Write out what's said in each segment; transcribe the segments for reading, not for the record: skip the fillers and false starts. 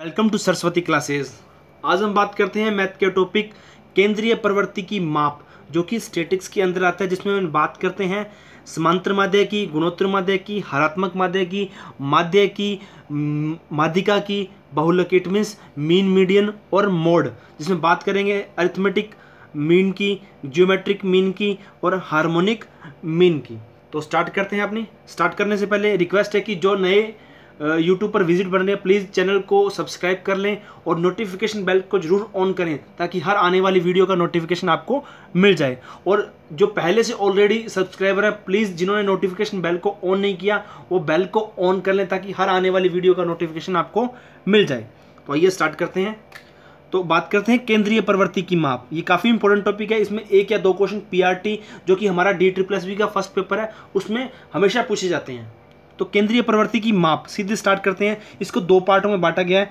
Welcome to Saraswati classes. आज हम बात करते हैं मैथ के टॉपिक केंद्रीय प्रवृत्ति की माप, जो कि स्टैटिक्स के अंदर आता है, जिसमें हम बात करते हैं समांतर माध्य की, गुणोत्तर माध्य की, हरात्मक माध्य की, माध्य की, माध्यिका की, बहुलक, इट मीन्स मीन, मीडियन और मोड, जिसमें बात करेंगे अरिथमेटिक मीन की, ज्योमेट्रिक मीन की और हार्मोनिक मीन की। तो स्टार्ट करते हैं। अपनी स्टार्ट करने से पहले रिक्वेस्ट है कि जो नए यूट्यूब पर विजिट बन रहे हैं, प्लीज़ चैनल को सब्सक्राइब कर लें और नोटिफिकेशन बेल को जरूर ऑन करें, ताकि हर आने वाली वीडियो का नोटिफिकेशन आपको मिल जाए। और जो पहले से ऑलरेडी सब्सक्राइबर है, प्लीज़ जिन्होंने नोटिफिकेशन बेल को ऑन नहीं किया वो बेल को ऑन कर लें, ताकि हर आने वाली वीडियो का नोटिफिकेशन आपको मिल जाए। तो आइए स्टार्ट करते हैं। तो बात करते हैं केंद्रीय प्रवृत्ति की माप। ये काफ़ी इंपॉर्टेंट टॉपिक है। इसमें एक या दो क्वेश्चन पीआरटी, जो कि हमारा DSSB का फर्स्ट पेपर है, उसमें हमेशा पूछे जाते हैं। तो केंद्रीय प्रवृत्ति की माप सीधे स्टार्ट करते हैं। इसको दो पार्टों में बांटा गया है,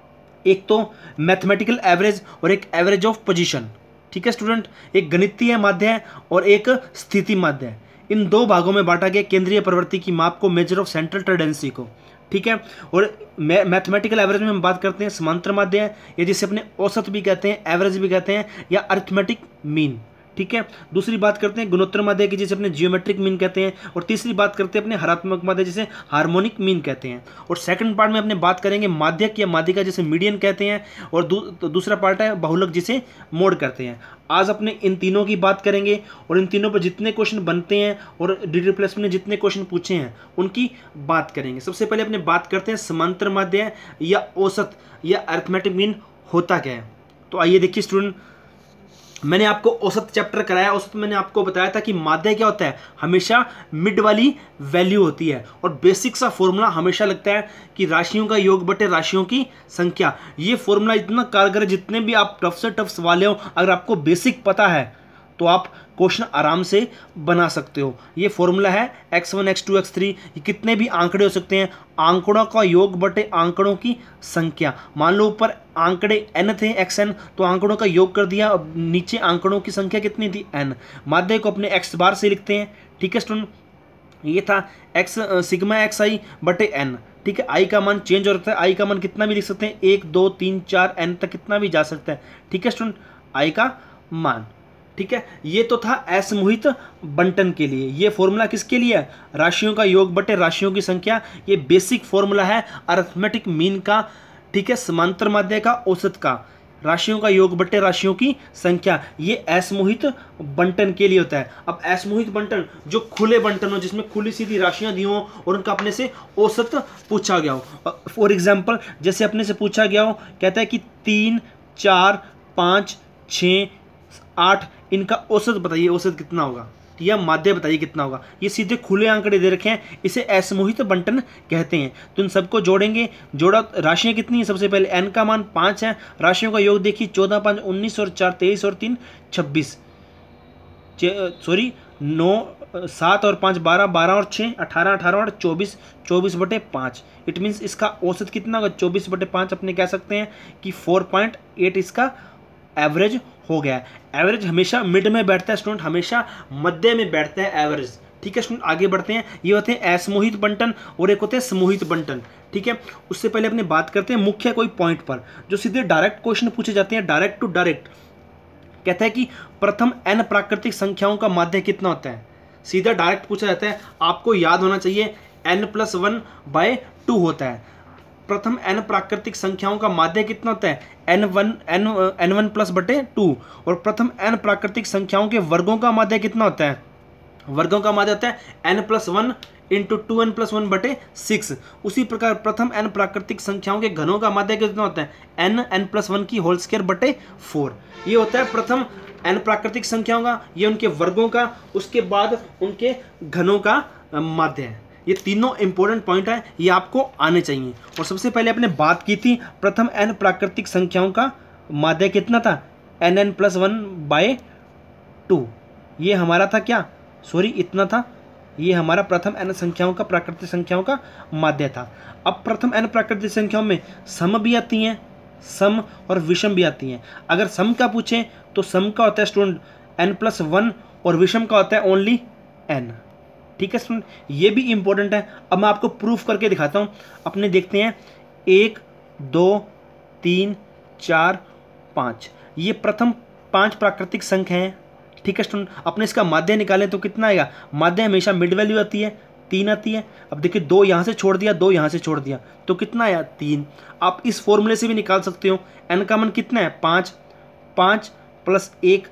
एक तो मैथमेटिकल एवरेज और एक एवरेज ऑफ पोजीशन। ठीक है स्टूडेंट, एक गणितीय माध्य है और एक स्थिति माध्य है। इन दो भागों में बांटा गया केंद्रीय प्रवृत्ति की माप को, मेजर ऑफ सेंट्रल टेंडेंसी को। ठीक है, और मैथमेटिकल एवरेज में हम बात करते हैं समांतर माध्य है, या जिसे अपने औसत भी कहते हैं, एवरेज भी कहते हैं, या अरिथमेटिक मीन। ठीक है, दूसरी बात करते हैं गुणोत्तर माध्य की, जिसे अपने जियोमेट्रिक मीन कहते हैं, और तीसरी बात करते हैं अपने हरात्मक माध्य, जिसे हार्मोनिक मीन कहते हैं। और सेकंड पार्ट में अपने बात करेंगे माध्यक या माध्यिका, जिसे मीडियन कहते हैं, और दूसरा पार्ट है बहुलक, जिसे मोड कहते हैं। आज अपने इन तीनों की बात करेंगे और इन तीनों पर जितने क्वेश्चन बनते हैं और DSSB ने जितने क्वेश्चन पूछे हैं उनकी बात करेंगे। सबसे पहले अपने बात करते हैं समांतर माध्य या औसत या अरिथमेटिक मीन होता क्या है। तो आइए देखिए स्टूडेंट, मैंने आपको औसत चैप्टर कराया। औसत मैंने आपको बताया था कि माध्य क्या होता है, हमेशा मिड वाली वैल्यू होती है, और बेसिक सा फॉर्मूला हमेशा लगता है कि राशियों का योग बटे राशियों की संख्या। ये फॉर्मूला इतना कारगर है, जितने भी आप टफ से टफ सवाल हो, अगर आपको बेसिक पता है तो आप क्वेश्चन आराम से बना सकते हो। ये फॉर्मूला है x1 x2 x3, ये कितने भी आंकड़े हो सकते हैं, आंकड़ों का योग बटे आंकड़ों की संख्या। मान लो ऊपर आंकड़े n थे xn, तो आंकड़ों का योग कर दिया, और नीचे आंकड़ों की संख्या कितनी थी n। माध्य को अपने x बार से लिखते हैं। ठीक है स्टूडेंट, ये था x सिग्मा xi बटे n। ठीक है, i का मान चेंज हो रहा है, i का मान कितना भी लिख सकते हैं, 1 2 3 4 n तक कितना भी जा सकता है। ठीक है स्टूडेंट, i का मान। ठीक है, ये तो था असमूहित बंटन के लिए। ये फॉर्मूला किसके लिए है, राशियों का योग बटे राशियों की संख्या। ये बेसिक फॉर्मूला है अरिथमेटिक मीन का। ठीक है, समांतर माध्य का, औसत का, राशियों का योग बटे राशियों की संख्या, ये असमूहित बंटन के लिए होता है। अब असमूहित बंटन जो खुले बंटन हो, जिसमें खुली सीधी राशियां दी हो और उनका अपने से औसत पूछा गया हो। फॉर एग्जाम्पल, जैसे अपने से पूछा गया हो, कहता है कि 3 4 5 6 8, इनका औसत बताइए, औसत कितना होगा, या माध्य बताइए कितना होगा। ये सीधे खुले आंकड़े दे रखे हैं, इसे असमूहित बंटन कहते हैं। तो इन सबको जोड़ेंगे, जोड़ा, राशियां कितनी है, सबसे पहले n का मान 5 है, राशियों का योग देखिए 14 5 19 और 4 23 और 3 26, 9 7 और 5 12 12 और 6 18 18 और 24 24 बटे 5। इट मीन्स इसका औसत कितना होगा, 24 बटे 5। अपने कह सकते हैं कि 4.8 इसका एवरेज हो गया। एवरेज हमेशा मिड में बैठता है स्टूडेंट, हमेशा मध्य में बैठता है एवरेज। ठीक है स्टूडेंट, आगे बढ़ते हैं। ये होते हैं असमूहित बंटन और एक होते हैं समूहित बंटन। ठीक है, उससे पहले अपने बात करते हैं मुख्य कोई पॉइंट पर, जो सीधे डायरेक्ट क्वेश्चन पूछे जाते हैं, डायरेक्ट टू डायरेक्ट। कहता है कि प्रथम n प्राकृतिक संख्याओं का माध्य कितना होता है, सीधा डायरेक्ट पूछा जाता है। आपको याद होना चाहिए n+1/2 होता है। प्रथम n प्राकृतिक संख्याओं का माध्य कितना होता है, n1 प्लस बटे 2। और प्रथम n प्राकृतिक संख्याओं के वर्गों का माध्य कितना होता है, वर्गों का माध्य होता है n+1 इंटू 2n+1 बटे 6। उसी प्रकार प्रथम n प्राकृतिक संख्याओं के घनों का माध्य कितना होता है, n+1 की होल स्क्वायर बटे 4। ये होता है प्रथम n प्राकृतिक संख्याओं का, ये उनके वर्गों का, उसके बाद उनके घनों का माध्य है। ये तीनों इंपॉर्टेंट पॉइंट है, ये आपको आने चाहिए। और सबसे पहले आपने बात की थी प्रथम n प्राकृतिक संख्याओं का माध्य कितना था, nn+1/2। ये हमारा था क्या, सॉरी इतना था, ये हमारा प्रथम n संख्याओं का, प्राकृतिक संख्याओं का माध्य था। अब प्रथम n प्राकृतिक संख्याओं में सम भी आती हैं, सम और विषम भी आती हैं। अगर सम का पूछें तो सम का होता है स्टूडेंट n+1 और विषम का होता है ओनली n। ठीक है स्टूडेंट, ये भी इंपॉर्टेंट है। अब मैं आपको प्रूफ करके दिखाता हूं। अपने देखते हैं 1 2 3, 4, 5। ये प्रथम 5 प्राकृतिक संख्या हैं। ठीक है स्टूडेंट, अपने इसका माध्य निकालें तो कितना आएगा? माध्य हमेशा मिड वैल्यू आती है, 3 आती है। अब देखिए 2 यहाँ से छोड़ दिया, 2 यहाँ से छोड़ दिया, तो कितना आया? 3। आप इस फॉर्मूले से भी निकाल सकते हो। n का मान कितना है? 5, 5 +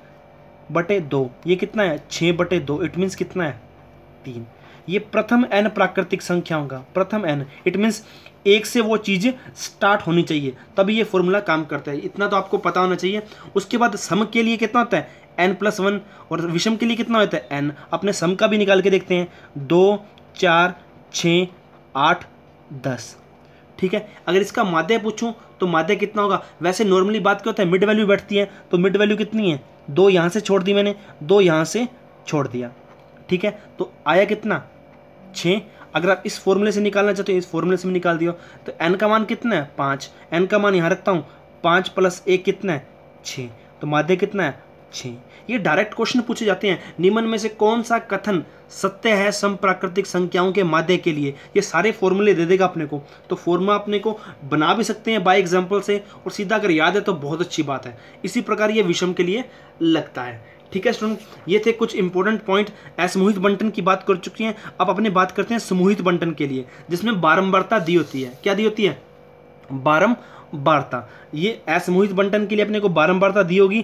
1/2, ये कितना है? 6/2। इट मीन्स कितना है? 3। ये प्रथम n प्राकृतिक संख्याओं का प्रथम n, इट मीन्स 1 से वो चीज़ स्टार्ट होनी चाहिए, तभी ये फॉर्मूला काम करता है। इतना तो आपको पता होना चाहिए। उसके बाद सम के लिए कितना होता है? n+1, और विषम के लिए कितना होता है? n। अपने सम का भी निकाल के देखते हैं। 2, 4, 6, 8, 10। ठीक है, अगर इसका माध्य पूछूं तो माध्य कितना होगा? वैसे नॉर्मली बात क्या होता है, मिड वैल्यू बैठती है, तो मिड वैल्यू कितनी है? 2 यहाँ से छोड़ दी मैंने, 2 यहाँ से छोड़ दिया। ठीक है, तो आया कितना? 6। अगर आप इस फॉर्मूले से निकालना चाहते हो, इस फॉर्मूले से भी निकाल दियो। तो n का मान कितना है? 5। n का मान यहाँ रखता हूँ, 5 + 1 कितना है? 6। तो माध्य कितना है? 6। ये डायरेक्ट क्वेश्चन पूछे जाते हैं, निम्न में से कौन सा कथन सत्य है सम प्राकृतिक संख्याओं के माध्य के लिए? ये सारे फॉर्मूले दे देगा अपने को, तो फॉर्मूला अपने को बना भी सकते हैं बाय एग्जांपल से, और सीधा अगर याद है तो बहुत अच्छी बात है। इसी प्रकार ये विषम के लिए लगता है। ठीक है स्टूडेंट, ये थे कुछ इंपॉर्टेंट पॉइंट। असमूहित बंटन की बात कर चुकी हैं, अब अपने बात करते हैं समूहित बंटन के लिए, जिसमें बारंबारता दी होती है। क्या दी होती है? बारंबारता। ये असमूहित बंटन के लिए अपने को बारंबारता दी होगी,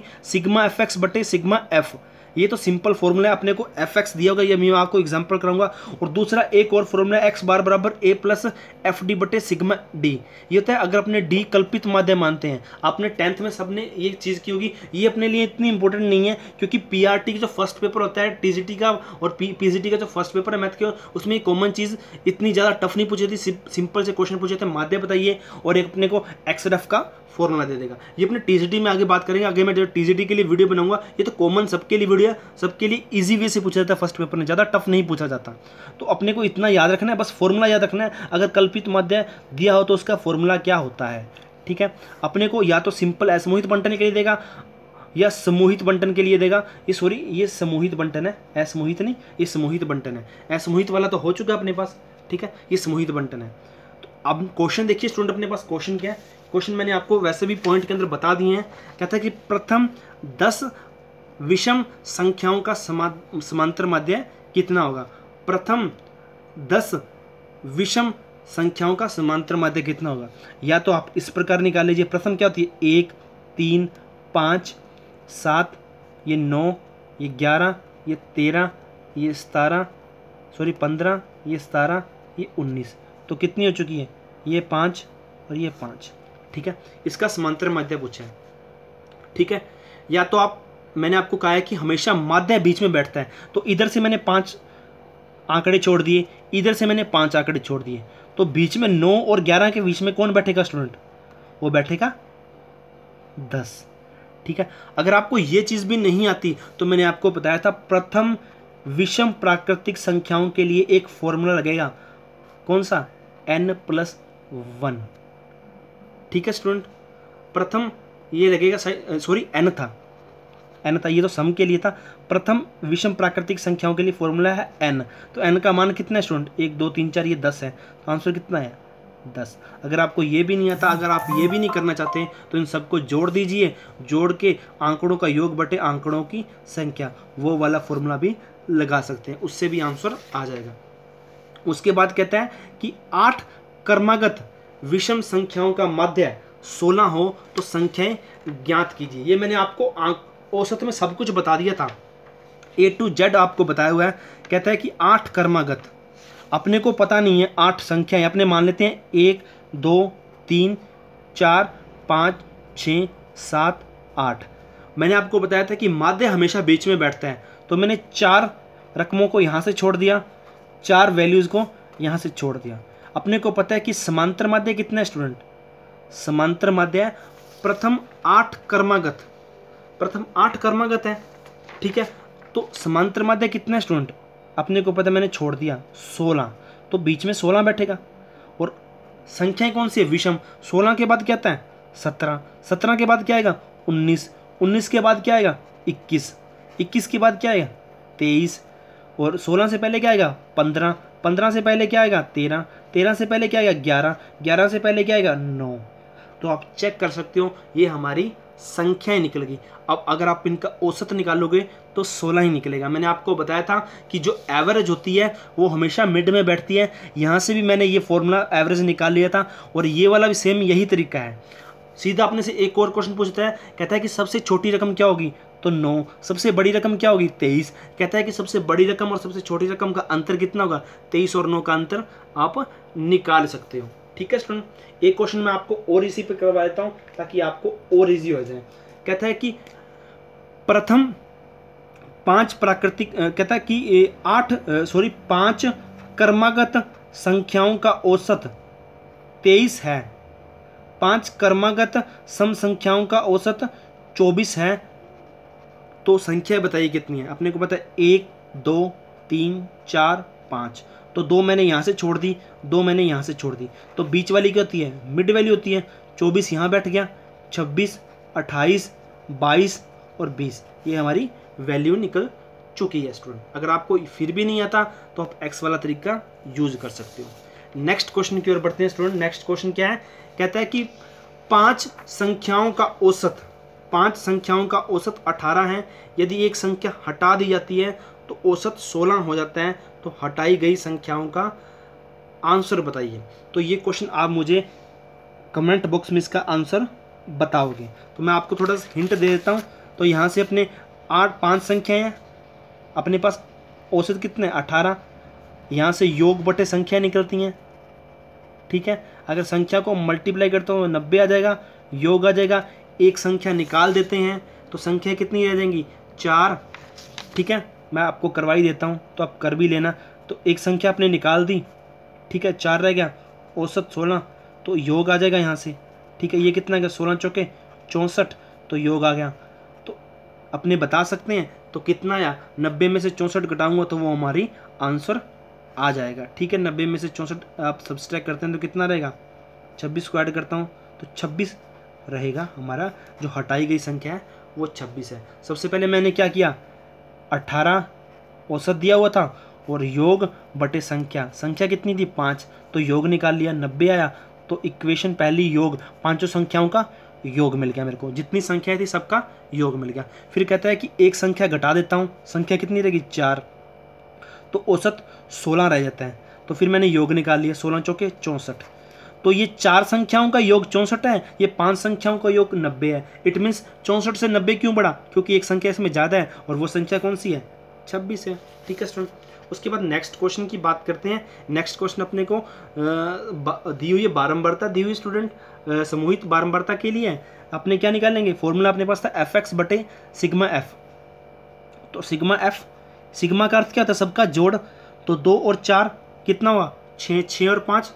σfx/σf। ये तो सिंपल फॉर्मूला है, अपने को fx दिया होगा, ये मैं आपको एग्जांपल कराऊंगा। और दूसरा एक और फॉर्मूला x बार बराबर a + fd/σd। ये होता है अगर अपने d कल्पित माध्य मानते हैं। आपने 10th में सबने ये चीज़ की होगी, ये अपने लिए इतनी इंपॉर्टेंट नहीं है, क्योंकि पीआरटी का जो फर्स्ट पेपर होता है, टीजीटी का और पीजीटी का जो फर्स्ट पेपर है मैथ के, उसमें कॉमन चीज़ इतनी ज़्यादा टफ नहीं पूछी थी, सिंपल से क्वेश्चन पूछे थे, माध्य बताइए और एक अपने को एक्सएफ का फॉर्मूला दे देगा। ये अपने टीजीटी में आगे बात करेंगे, आगे मैं जो टीजीटी के लिए वीडियो बनाऊंगा, ये तो कॉमन सबके लिए वीडियो है, सबके लिए इजी वे से पूछा जाता है फर्स्ट पेपर में, ज़्यादा टफ नहीं पूछा जाता। तो अपने को इतना याद रखना है, बस फॉर्मूला याद रखना है। अगर कल्पित माध्य दिया हो तो उसका फॉर्मूला क्या होता है। ठीक है, अपने को या तो सिंपल असमूहित बंटन के लिए देगा या समूहित बंटन के लिए देगा। ये समूहित बंटन है, असमूहित नहीं, ये समूहित बंटन है। असमूहित वाला तो हो चुका है अपने पास। ठीक है, ये समूहित बंटन है। तो अब क्वेश्चन देखिए स्टूडेंट, अपने पास क्वेश्चन क्या है। क्वेश्चन मैंने आपको वैसे भी पॉइंट के अंदर बता दिए हैं। कहता है कि प्रथम 10 विषम संख्याओं का समांतर माध्य कितना होगा? प्रथम 10 विषम संख्याओं का समांतर माध्य कितना होगा? या तो आप इस प्रकार निकाल लीजिए। प्रथम क्या होती है? 1, 3, 5, 7, ये 9, ये 11, ये 13, ये 15, ये 17, ये 19। तो कितनी हो चुकी है? ये 5 और ये 5। ठीक है, इसका समांतर माध्य पूछा है। ठीक है, या तो आप, मैंने आपको कहा है कि हमेशा माध्य बीच में बैठता है, तो इधर से मैंने 5 आंकड़े छोड़ दिए, इधर से मैंने 5 आंकड़े छोड़ दिए, तो बीच में 9 और 11 के बीच में कौन बैठेगा स्टूडेंट? वो बैठेगा 10। ठीक है, अगर आपको ये चीज़ भी नहीं आती तो मैंने आपको बताया था प्रथम विषम प्राकृतिक संख्याओं के लिए एक फॉर्मूला लगेगा। कौन सा? n+1। ठीक है स्टूडेंट, प्रथम ये लगेगा, सॉरी n था, ये तो सम के लिए था। प्रथम विषम प्राकृतिक संख्याओं के लिए फॉर्मूला है n। तो n का मान कितना है स्टूडेंट? 1, 2, 3, 4, ये 10 है। तो आंसर कितना है? 10। अगर आपको ये भी नहीं आता, अगर आप ये भी नहीं करना चाहते तो इन सबको जोड़ दीजिए, जोड़ के आंकड़ों का योग बटे आंकड़ों की संख्या, वो वाला फॉर्मूला भी लगा सकते हैं, उससे भी आंसर आ जाएगा। उसके बाद कहता है कि 8 क्रमागत विषम संख्याओं का माध्य 16 हो तो संख्याएं ज्ञात कीजिए। ये मैंने आपको औसत में सब कुछ बता दिया था, A to Z आपको बताया हुआ है। कहता है कि 8 क्रमागत, अपने को पता नहीं है 8 संख्याएं, अपने मान लेते हैं 1, 2, 3, 4, 5, 6, 7, 8। मैंने आपको बताया था कि माध्य हमेशा बीच में बैठता है, तो मैंने 4 रकमों को यहाँ से छोड़ दिया, 4 वैल्यूज़ को यहाँ से छोड़ दिया। अपने को पता है कि समांतर माध्य कितना है स्टूडेंट? समांतर माध्य प्रथम 8 क्रमागत, प्रथम 8 क्रमागत है। ठीक है, तो समांतर माध्य कितना है स्टूडेंट? अपने को पता है, मैंने छोड़ दिया 16, तो बीच में 16 बैठेगा। और संख्याएं कौन सी है? विषम। 16 के बाद क्या आता है? 17, 17 के बाद क्या आएगा? 19, 19 के बाद क्या आएगा? 21, 21 के बाद क्या आएगा? 23, और 16 से पहले क्या आएगा? 15, 15 से पहले क्या आएगा? 13, 13 से पहले क्या आएगा? 11, 11 से पहले क्या आएगा? 9। तो आप चेक कर सकते हो ये हमारी संख्याएं निकल गई। अब अगर आप इनका औसत निकालोगे तो 16 ही निकलेगा। मैंने आपको बताया था कि जो एवरेज होती है वो हमेशा मिड में बैठती है। यहाँ से भी मैंने ये फॉर्मूला एवरेज निकाल लिया था और ये वाला भी सेम यही तरीका है। सीधा अपने से एक और क्वेश्चन पूछता है, कहता है कि सबसे छोटी रकम क्या होगी, तो 9। सबसे बड़ी रकम क्या होगी, 23। कहता है कि सबसे बड़ी रकम और सबसे छोटी रकम का अंतर कितना होगा, 23 और 9 का अंतर आप निकाल सकते हो। ठीक है स्टूडेंट, एक क्वेश्चन मैं आपको और इसी पे करवा देता हूँ ताकि आपको और इजी हो जाए। कहता है कि प्रथम 5 प्राकृतिक, कहता है कि 5 क्रमागत संख्याओं का औसत 23 है, 5 क्रमागत सम संख्याओं का औसत 24 है, तो संख्या बताइए कितनी है। अपने को पता है 1 2 3 4 5, तो 2 मैंने यहाँ से छोड़ दी, 2 मैंने यहाँ से छोड़ दी, तो बीच वाली क्या होती है, मिड वैल्यू होती है। 24 यहाँ बैठ गया, 26 28 22 और 20, ये हमारी वैल्यू निकल चुकी है स्टूडेंट। अगर आपको फिर भी नहीं आता तो आप एक्स वाला तरीका यूज कर सकते हो। नेक्स्ट क्वेश्चन की ओर बढ़ते हैं स्टूडेंट। नेक्स्ट क्वेश्चन क्या है, कहता है कि 5 संख्याओं का औसत 18 है। यदि एक संख्या हटा दी जाती है तो औसत 16 हो जाता है, तो हटाई गई संख्याओं का आंसर बताइए। तो ये क्वेश्चन आप मुझे कमेंट बॉक्स में इसका आंसर बताओगे। तो मैं आपको थोड़ा सा हिंट दे देता हूँ। तो यहाँ से अपने 5 संख्याएं हैं, अपने पास औसत कितने 18, यहाँ से योग बटे संख्या निकलती हैं। ठीक है, अगर संख्या को मल्टीप्लाई करता हूँ 90 आ जाएगा, योग आ जाएगा, एक संख्या निकाल देते हैं तो संख्या कितनी रह जाएंगी 4। ठीक है, मैं आपको करवाई देता हूँ तो आप कर भी लेना। तो एक संख्या आपने निकाल दी, ठीक है, 4 रह गया, औसत 16, तो योग आ जाएगा यहाँ से। ठीक है, ये कितना गया 16 चौके 64, तो योग आ गया। तो अपने बता सकते हैं तो कितना आया, 90 में से 64 घटाऊंगा तो वो हमारी आंसर आ जाएगा। ठीक है, 90 में से 64 आप सब्सट्रैक्ट करते हैं तो कितना रहेगा, 26 को ऐड करता हूँ तो 26 रहेगा। हमारा जो हटाई गई संख्या है वो 26 है। सबसे पहले मैंने क्या किया, 18 औसत दिया हुआ था और योग बटे संख्या कितनी थी 5, तो योग निकाल लिया, 90 आया। तो इक्वेशन पहली योग, 5 संख्याओं का योग मिल गया मेरे को, जितनी संख्याएं थी सबका योग मिल गया। फिर कहता है कि एक संख्या घटा देता हूँ, संख्या कितनी रहेगी 4, तो औसत 16 रह जाता है। तो फिर मैंने योग निकाल लिया, 16 चौके 64, तो ये 4 संख्याओं का योग 64 है, ये 5 संख्याओं का योग 90 है। इट मीन्स 64 से 90 क्यों बढ़ा, क्योंकि एक संख्या इसमें ज़्यादा है और वो संख्या कौन सी है 26 है। ठीक है स्टूडेंट, उसके बाद नेक्स्ट क्वेश्चन की बात करते हैं। नेक्स्ट क्वेश्चन अपने को दी हुई है बारंबारता, दी हुई स्टूडेंट समूहित बारंबारता के लिए अपने क्या निकालेंगे, फॉर्मूला अपने पास था fx बटे सिग्मा f। तो सिग्मा f, सिग्मा का अर्थ क्या था, सबका जोड़। तो 2 और 4 कितना हुआ 6, 6 और 5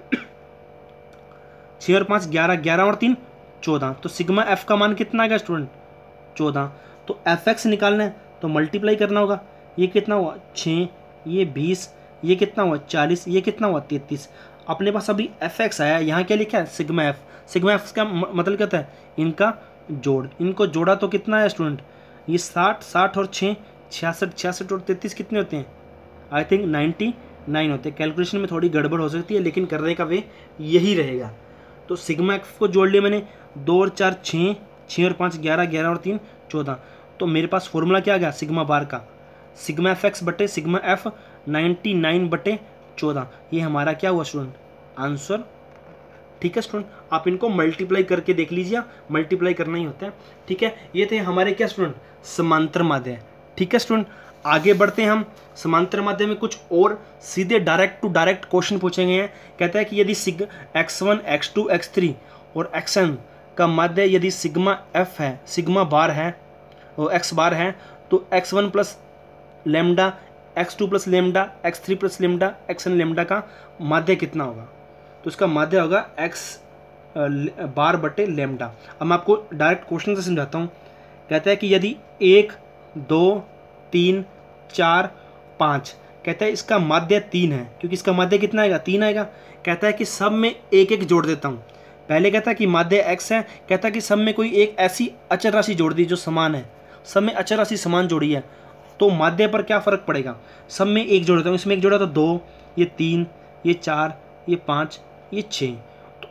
11, 11 और 3 14। तो सिग्मा f का मान कितना आ गया स्टूडेंट 14। तो fx निकालना है तो मल्टीप्लाई करना होगा, ये कितना हुआ 6, ये 20, ये कितना हुआ 40, ये कितना हुआ 33। अपने पास अभी fx आया, यहाँ क्या लिखा है सिग्मा f। सिग्मा f का मतलब क्या होता है, इनका जोड़। इनको जोड़ा तो कितना है स्टूडेंट, ये 60 और 6 66 और 33 कितने होते हैं, आई थिंक 99 होते हैं। कैलकुलेशन में थोड़ी गड़बड़ हो सकती है लेकिन करने का वे यही रहेगा। तो सिग्मा f को जोड़ लिया मैंने, 2 और 4 6, 6 और 5 11, 11 और 3 14। तो मेरे पास फॉर्मूला क्या आ गया सिग्मा बार का, सिग्मा एफ एक्स बटे सिग्मा एफ 99 बटे 14। ये हमारा क्या हुआ स्टूडेंट आंसर। ठीक है स्टूडेंट, आप इनको मल्टीप्लाई करके देख लीजिए, मल्टीप्लाई करना ही होता है। ठीक है, ये थे हमारे क्या स्टूडेंट समांतर माध्य। ठीक है स्टूडेंट, आगे बढ़ते हैं हम। समांतर माध्य में कुछ और सीधे डायरेक्ट टू डायरेक्ट क्वेश्चन पूछे गए हैं। कहता है कि यदि x1 x2 x3 और xn का माध्य यदि सिग्मा f है, सिग्मा बार है और x बार है, तो x1 plus lambda, x2 plus lambda, x3 plus lambda, xn lambda का माध्य कितना होगा। तो इसका माध्य होगा x बार बटे लेमडा। अब मैं आपको डायरेक्ट क्वेश्चन से समझाता हूँ। कहता है कि यदि 1 2 3 4 5, कहता है इसका माध्य 3 है, क्योंकि इसका माध्य कितना आएगा 3 आएगा। कहता है कि सब में एक एक जोड़ देता हूँ। पहले कहता है कि माध्य x है, कहता है कि सब में कोई एक ऐसी अचर राशि जोड़ दी जो समान है, सब में अचर राशि समान जोड़ी है, तो माध्य पर क्या फ़र्क पड़ेगा। सब में एक जोड़ देता हूँ, इसमें एक जोड़ा तो 2, ये 3, ये 4, ये 5, ये 6, तो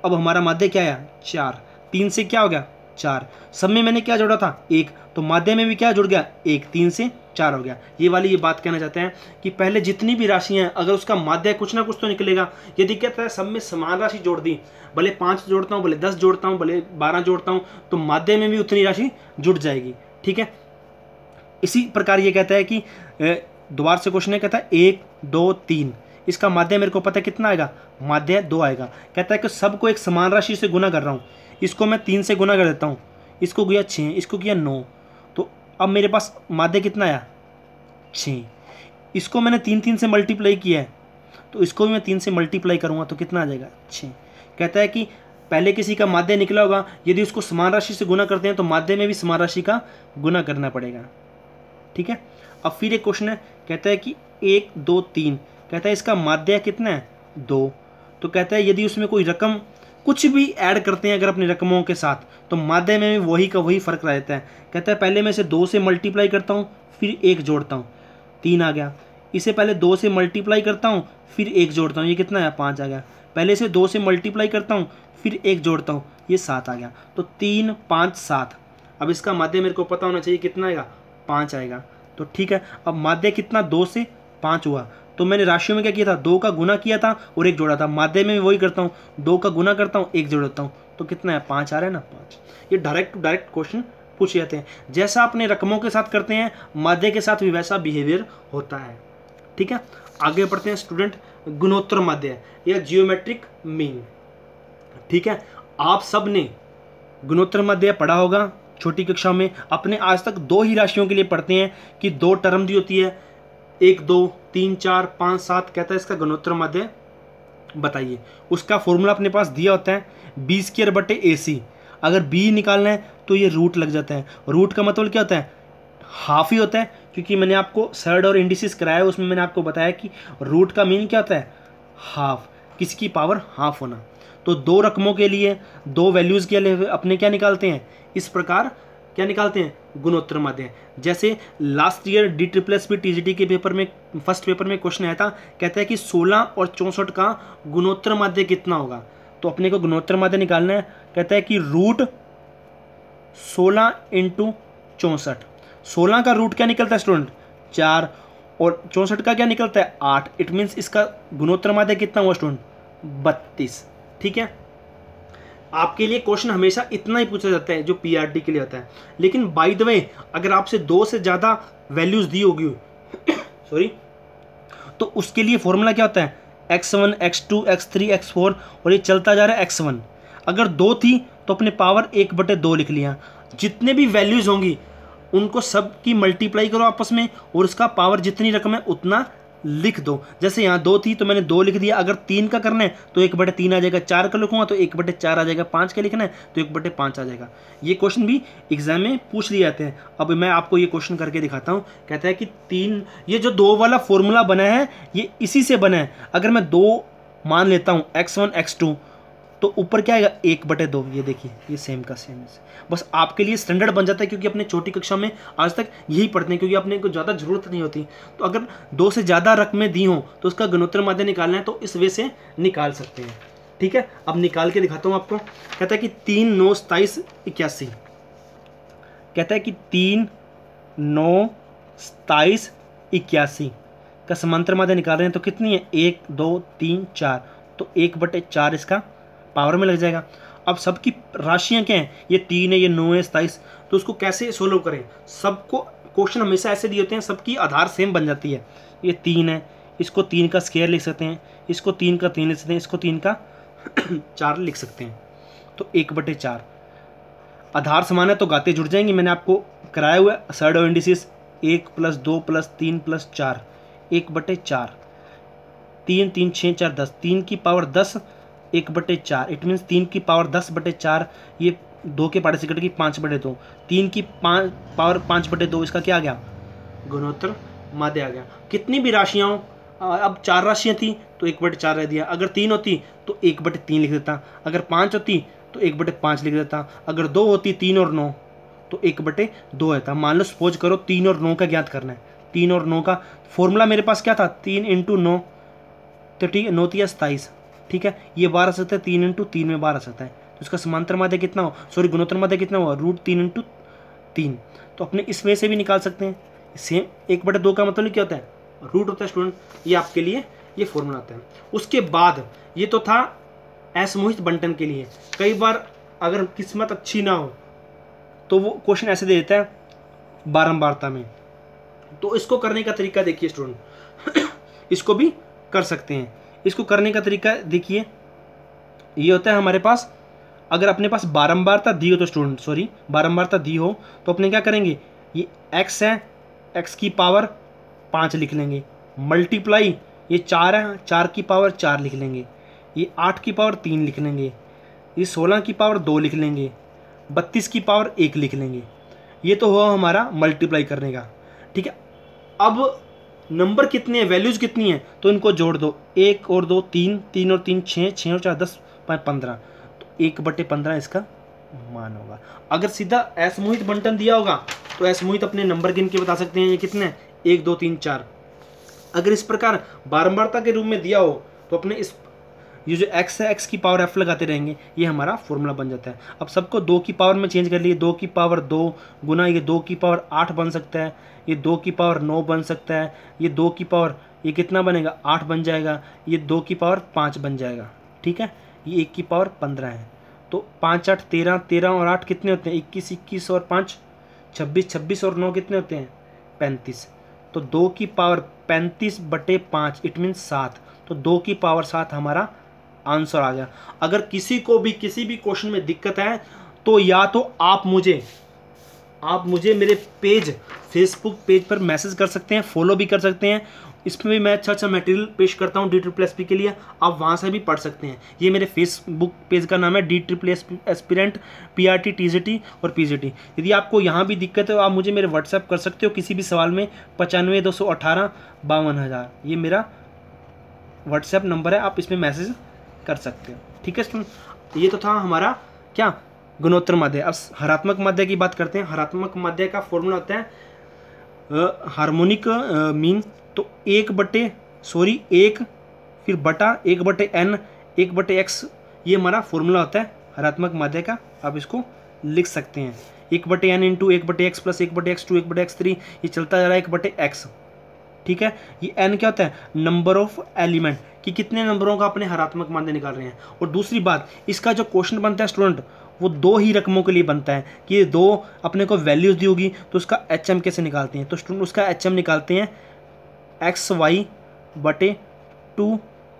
अब हमारा माध्य क्या आया 4, 3 से क्या हो गया 4, सब में मैंने क्या जोड़ा था 1, तो माध्य में भी क्या जुड़ गया 1, 3 से 4 हो गया। ये बात कहना चाहते हैं कि पहले जितनी भी राशियां हैं अगर उसका माध्य कुछ ना कुछ तो निकलेगा। यदि कहता है सब में समान राशि जोड़ दी, भले 5 जोड़ता हूँ, भले 10 जोड़ता हूँ, भले 12 जोड़ता हूँ, तो माध्य में भी उतनी राशि जुड़ जाएगी। ठीक है, इसी प्रकार ये कहता है कि दोबारा से क्वेश्चन है, कहता है 1 2 3, इसका माध्य मेरे को पता है कितना आएगा, माध्य 2 आएगा। कहता है कि सबको एक समान राशि से गुना कर रहा हूँ, इसको मैं 3 से गुना कर देता हूँ, इसको किया 6, इसको किया 9, तो अब मेरे पास माध्य कितना आया 6। इसको मैंने 3 से मल्टीप्लाई किया है, तो इसको भी मैं 3 से मल्टीप्लाई करूँगा तो कितना आ जाएगा 6। कहता है कि पहले किसी का माध्य निकला होगा, यदि उसको समान राशि से गुना करते हैं तो माध्य में भी समान राशि का गुना करना पड़ेगा। ठीक है, अब फिर एक क्वेश्चन है, कहता है कि 1 2 3, कहता है इसका माध्य कितना है 2, तो कहता है यदि उसमें कोई रकम कुछ भी ऐड करते हैं अगर अपनी रकमों के साथ, तो माध्य में भी वही का वही फर्क रहता है। कहता है पहले मैं इसे 2 से मल्टीप्लाई करता हूँ, फिर 1 जोड़ता हूँ, 3 आ गया। इसे पहले 2 से मल्टीप्लाई करता हूँ, फिर 1 जोड़ता हूँ, ये कितना है 5 आ गया। पहले इसे 2 से मल्टीप्लाई करता हूँ, फिर 1 जोड़ता हूँ, ये 7 आ गया। तो 3 5 7, अब इसका माध्य मेरे को पता होना चाहिए कितना आएगा 5 आएगा। तो ठीक है, अब माध्य कितना 2 से 5 हुआ, तो मैंने राशियों में क्या किया था 2 का गुना किया था और 1 जोड़ा था। माध्य में वही करता हूँ, 2 का गुना करता हूँ 1 जोड़ता हूँ, तो कितना है 5 आ रहा है ना 5। ये डायरेक्ट टू डायरेक्ट क्वेश्चन पूछ जाते हैं, जैसा अपने रकमों के साथ करते हैं माध्य के साथ भी वैसा बिहेवियर होता है। ठीक है, आगे बढ़ते हैं स्टूडेंट, गुणोत्तर माध्य या जियोमेट्रिक मीन। ठीक है, आप सब ने गुणोत्तर माध्य पढ़ा होगा छोटी कक्षा में। अपने आज तक 2 ही राशियों के लिए पढ़ते हैं कि 2 टर्म दी होती है, 1 2 3 4 5 7, कहता है इसका गुणोत्तर माध्य बताइए। उसका फॉर्मूला अपने पास दिया होता है b²/ac। अगर b निकालना है तो ये रूट लग जाता है। रूट का मतलब क्या होता है, हाफ ही होता है, क्योंकि मैंने आपको सर्ड और इंडिसेस कराया है, उसमें मैंने आपको बताया कि रूट का मीन क्या होता है हाफ, किसकी पावर हाफ होना। तो 2 रकमों के लिए 2 वैल्यूज़ के लिए अपने क्या निकालते हैं, इस प्रकार क्या निकालते हैं गुणोत्तर माध्य। जैसे लास्ट ईयर DSSS TGT के पेपर में फर्स्ट पेपर में क्वेश्चन आया था, कहता है कि 16 और 64 का गुणोत्तर माध्य कितना होगा। तो अपने को गुणोत्तर माध्य निकालना है। कहता है कि रूट 16 × 64, 16 का रूट क्या निकलता है स्टूडेंट 4, और 64 का क्या निकलता है 8। इट मीन्स इसका गुणोत्तर माध्य कितना हुआ स्टूडेंट 32। ठीक है, आपके लिए क्वेश्चन हमेशा इतना ही पूछा जाता है जो PRT के लिए होता है। लेकिन बाय द वे अगर आपसे 2 से ज़्यादा वैल्यूज़ दी होगी सॉरी, तो उसके लिए फॉर्मूला क्या होता है x1 x2 x3 x4, और ये चलता जा रहा है x1। अगर 2 थी तो अपने पावर 1/2 लिख लिया। जितने भी वैल्यूज़ होंगी उनको सब की मल्टीप्लाई करो आपस में, और उसका पावर जितनी रकम है उतना लिख दो। जैसे यहाँ 2 थी तो मैंने 2 लिख दिया। अगर 3 का करना है तो 1/3 आ जाएगा, 4 का लिखूंगा तो 1/4 आ जाएगा, 5 का लिखना है तो 1/5 आ जाएगा। ये क्वेश्चन भी एग्जाम में पूछ लिए जाते हैं। अब मैं आपको ये क्वेश्चन करके दिखाता हूँ। कहता है कि 3, ये जो 2 वाला फॉर्मूला बना है ये इसी से बना है। अगर मैं 2 मान लेता हूँ x1 x2, तो ऊपर क्या आएगा 1/2। ये देखिए ये सेम का सेम है। बस आपके लिए स्टैंडर्ड बन जाता है, क्योंकि अपने छोटी कक्षा में आज तक यही पढ़ते हैं, क्योंकि अपने को ज़्यादा जरूरत नहीं होती। तो अगर 2 से ज़्यादा रकमें दी हों तो उसका गुणोत्तर माध्य निकालना है तो इस वे से निकाल सकते हैं। ठीक है, अब निकाल के दिखाता हूँ आपको। कहता है कि 3 9 27 81, कहता है कि 3 9 27 81 का समांतर माध्य निकाल रहे हैं तो कितनी है 1 2 3 4, तो 1/4 इसका पावर में लग जाएगा। अब सबकी राशियां क्या हैं, ये 3 है, ये 9 है, 27, तो उसको कैसे सोल्व करें। सबको क्वेश्चन हमेशा ऐसे दिए होते हैं, सबकी आधार सेम बन जाती है। ये 3 है, इसको 3 का स्क्वायर लिख सकते हैं, इसको 3 का 3 लिख सकते हैं, इसको 3 का 4 लिख सकते हैं, तो 1/4। आधार समान है तो गाते जुड़ जाएंगे। मैंने आपको कराया हुआ है सर्ड और इंडिसेस 1 + 2 + 3 + 4, 1/4। 3 3 6 4 10, 3 की पावर 10 1/4। इट मीन्स 3 की पावर 10/4, ये 2 के पार्ट से कटेगी 5/2। 3 की पावर 5/2, इसका क्या आ गया गुणोत्तर माध्य आ गया। कितनी भी राशियाँ हो, अब 4 राशियाँ थी तो 1/4 रह दिया। अगर 3 होती तो 1/3 लिख देता। अगर 5 होती तो 1/5 लिख देता। अगर 2 होती 3 और 9 तो 1/2 रहता। मान लो सपोज करो 3 और 9 का ज्ञात करना है। 3 और 9 का फॉर्मूला मेरे पास क्या था 3 × 9, तो ठीक है 9 × 27। ठीक है, ये 12 आ सकता है, 3 इंटू 3 में 12 आ सकता है, तो इसका समांतर माध्य कितना हो, सॉरी गुणोत्तर माध्य कितना हुआ, √3 इंटू 3। तो अपने इसमें से भी निकाल सकते हैं। सेम 1/2 का मतलब क्या होता है, रूट होता है स्टूडेंट। ये आपके लिए ये फॉर्मूला आता है। उसके बाद ये तो था असमोहित बंटन के लिए। कई बार अगर किस्मत अच्छी ना हो तो वो क्वेश्चन ऐसे दे देता है बारंबारता में, तो इसको करने का तरीका देखिए स्टूडेंट इसको भी कर सकते हैं। इसको करने का तरीका देखिए, ये होता है हमारे पास, अगर अपने पास बारंबारता दी हो तो स्टूडेंट, सॉरी बारंबारता दी हो तो अपने क्या करेंगे, ये x है, x की पावर 5 लिख लेंगे, मल्टीप्लाई ये 4 है, 4 की पावर 4 लिख लेंगे, ये 8 की पावर 3 लिख लेंगे, ये 16 की पावर 2 लिख लेंगे, 32 की पावर 1 लिख लेंगे। ये तो हुआ हमारा मल्टीप्लाई करने का, ठीक है। अब नंबर कितने हैं, वैल्यूज कितनी हैं, तो इनको जोड़ दो, 1 और 2 3, 3 और 3 6, 6 और 4 10, 15, तो 1/15 इसका मान होगा। अगर सीधा असमोहित बंटन दिया होगा तो असमोहित अपने नंबर गिन के बता सकते हैं, ये कितने हैं, 1 2 3 4। अगर इस प्रकार बारंबारता के रूप में दिया हो तो अपने इस ये जो x है, x की पावर f लगाते रहेंगे, ये हमारा फॉर्मूला बन जाता है। अब सबको 2 की पावर में चेंज कर लिए, 2 की पावर 2 गुना ये 2 की पावर 8 बन सकता है, ये 2 की पावर 9 बन सकता है, ये 2 की पावर ये कितना बनेगा 8 बन जाएगा, ये 2 की पावर 5 बन जाएगा, ठीक है, ये 1 की पावर 15 है। तो 5 8 13, 13 और 8 कितने होते हैं, 21 21 और 5 26, 26 और 9 कितने होते हैं 35। तो 2 की पावर 35/5 इट मीन्स 7, तो 2 की पावर 7 हमारा आंसर आ गया। अगर किसी को भी किसी भी क्वेश्चन में दिक्कत है तो या तो आप मुझे मेरे पेज फेसबुक पेज पर मैसेज कर सकते हैं, फॉलो भी कर सकते हैं। इसमें भी मैं अच्छा मटेरियल पेश करता हूँ DSSP के लिए, आप वहाँ से भी पढ़ सकते हैं। ये मेरे फेसबुक पेज का नाम है DSSP एस्पिरेंट PRT TGT और PGT। यदि आपको यहाँ भी दिक्कत है तो आप मुझे मेरे व्हाट्सएप कर सकते हो किसी भी सवाल में, 95 218 52,000 ये मेरा व्हाट्सएप नंबर है, आप इसमें मैसेज कर सकते हो, ठीक है स्टूडेंट। ये तो था हमारा क्या, गुणोत्तर माध्य। अब हरात्मक माध्य की बात करते हैं। हरात्मक माध्य का फॉर्मूला होता है हार्मोनिक मीन, तो 1 फिर बटा 1/n 1/x, ये हमारा फॉर्मूला होता है हरात्मक माध्य का। आप इसको लिख सकते हैं 1/n into 1/x plus 1/x2 1/x3, ये चलता जा रहा है 1/x, ठीक है। ये n क्या होता है, नंबर ऑफ एलिमेंट, कि कितने नंबरों का अपने हरात्मक माध्य निकाल रहे हैं। और दूसरी बात, इसका जो क्वेश्चन बनता है स्टूडेंट वो 2 ही रकमों के लिए बनता है, कि ये 2 अपने को वैल्यूज दी होगी तो उसका HM कैसे निकालते हैं, तो स्टूडेंट उसका HM निकालते हैं xy/2,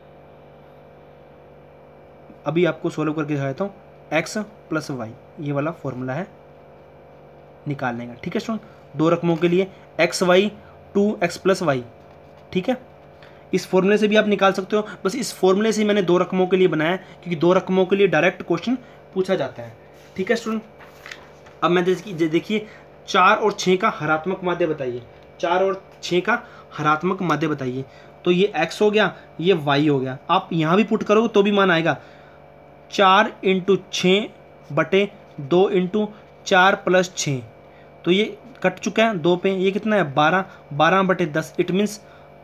अभी आपको सोल्व करके दिखाता हूँ, x + y, ये वाला फॉर्मूला है निकालने का, ठीक है स्टूडेंट। 2 रकमों के लिए xy 2x + y, ठीक है। इस फॉर्मूले से भी आप निकाल सकते हो, बस इस फॉर्मूले से मैंने 2 रकमों के लिए बनाया क्योंकि 2 रकमों के लिए डायरेक्ट क्वेश्चन पूछा जाता है, ठीक है स्टूडेंट। अब मैं देखिए 4 और 6 का हरात्मक माध्य बताइए, 4 और 6 का हरात्मक माध्य बताइए। तो ये x हो गया, ये y हो गया, आप यहाँ भी पुट करोगे तो भी मान आएगा, 4 × 6/2 × 4 + 6, तो ये कट चुका है 2 पे, ये कितना है 12, 12/10 इट मीन्स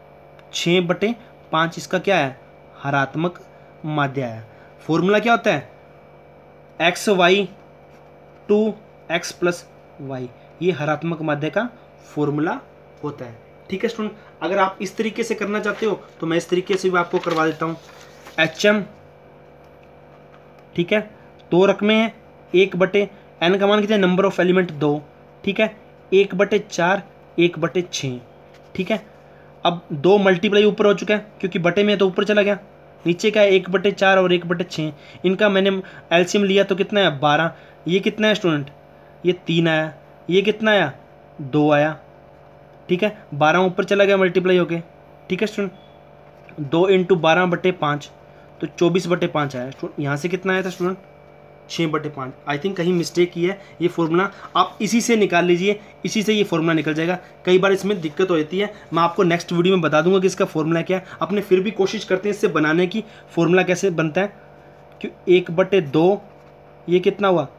6/5 इसका क्या है, हरात्मक माध्य है। फॉर्मूला क्या होता है, xy 2x + y, ये हरात्मक माध्य का फॉर्मूला होता है, ठीक है स्टूडेंट। अगर आप इस तरीके से करना चाहते हो तो मैं इस तरीके से भी आपको करवा देता हूँ। HM, ठीक है, 2 रकमें हैं, 1/n का मान कितना है, नंबर ऑफ एलिमेंट 2, ठीक है, 1/4 1/6, ठीक है। अब 2 मल्टीप्लाई ऊपर हो चुका है क्योंकि बटे में है तो ऊपर चला गया, नीचे का है 1/4 और 1/6, इनका मैंने एलसीएम लिया तो कितना है 12, ये कितना है स्टूडेंट, ये 3 आया, ये कितना आया 2 आया, ठीक है, 12 ऊपर चला गया मल्टीप्लाई होके, ठीक है स्टूडेंट। 2 × 12/5 तो 24/5 आया स्टूडेंट। यहाँ से कितना आया था स्टूडेंट 6/5। आई थिंक कहीं मिस्टेक की है, ये फॉर्मूला आप इसी से निकाल लीजिए, इसी से ये फॉर्मूला निकल जाएगा। कई बार इसमें दिक्कत हो जाती है, मैं आपको नेक्स्ट वीडियो में बता दूंगा कि इसका फॉर्मूला क्या है। अपने फिर भी कोशिश करते हैं इससे बनाने की, फॉर्मूला कैसे बनता है। क्यों 1/2 ये कितना हुआ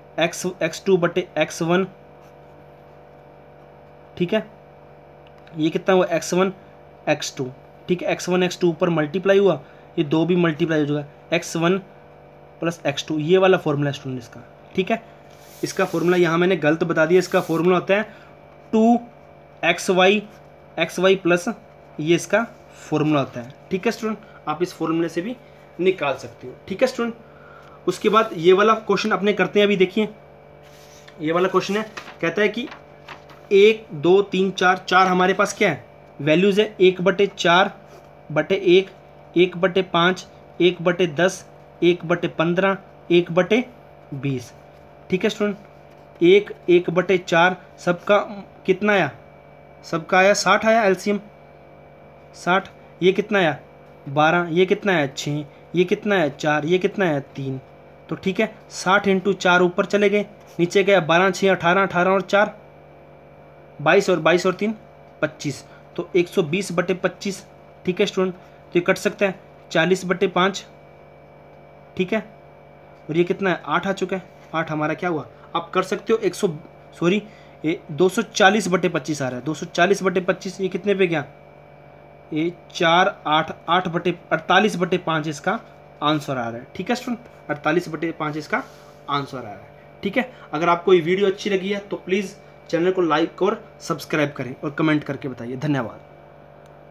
x2/x1, ठीक है, ये कितना हुआ x1 x2, ठीक है, x1 x2 ऊपर मल्टीप्लाई हुआ, ये 2 भी मल्टीप्लाई हो जाएगा, x1 प्लस x2, ये वाला फॉर्मूला स्टूडेंट इसका, ठीक है। इसका फॉर्मूला यहाँ मैंने गलत बता दिया, इसका फॉर्मूला होता है 2xy प्लस ये इसका फॉर्मूला होता है, ठीक है स्टूडेंट। आप इस फॉर्मूले से भी निकाल सकते हो, ठीक है स्टूडेंट। उसके बाद ये वाला क्वेश्चन अपने करते हैं, अभी देखिए ये वाला क्वेश्चन है, कहता है कि 1 2 3 4, 4 हमारे पास क्या है वैल्यूज़ है, 1/4/1, 1/5, 1/10, 1/15, 1/20, ठीक है स्टूडेंट। 1/4 सबका कितना आया, सबका आया 60 आया एलसीएम 60, ये कितना आया 12, ये कितना आया 6, ये कितना है 4, ये कितना है 3, तो ठीक है 60 × 4 ऊपर चले गए, नीचे गया 12 6 18, 18 और 4 22 और 22 और 3 25, तो 120/25, ठीक है स्टूडेंट। तो ये कट सकता है 40/5, ठीक है, और ये कितना है 8 आ चुका है, 8 हमारा क्या हुआ, आप कर सकते हो 240/25 आ रहा है, 240/25, ये कितने पे गया, ये 4 8 8/48/5 इसका आंसर आ रहा है, ठीक है स्टूडेंट, 48/5 इसका आंसर आ रहा है, ठीक है। अगर आपको ये वीडियो अच्छी लगी है तो प्लीज़ चैनल को लाइक और सब्सक्राइब करें और कमेंट करके बताइए। धन्यवाद।